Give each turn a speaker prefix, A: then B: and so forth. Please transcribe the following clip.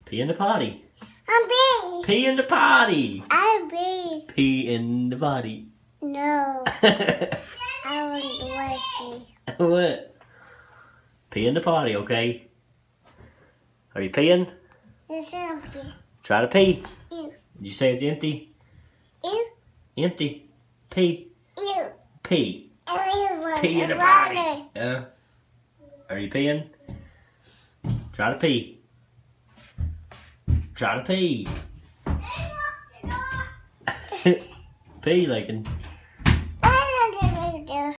A: Pee in the potty.
B: I'm big.
A: Pee in the potty.
B: I'm big.
A: Pee in the potty.
B: No. I want to wash it.
A: What? Pee in the potty, okay? Are you peeing?
B: It's empty.
A: Try to pee.
B: Ew.
A: Did you say it's empty?
B: Ew.
A: Empty. Pee.
B: Ew.
A: Pee.
B: Everyone
A: Pee in the
B: is
A: potty.
B: water.
A: Yeah. Are you peeing? Try to pee. Try to pee. Pee, like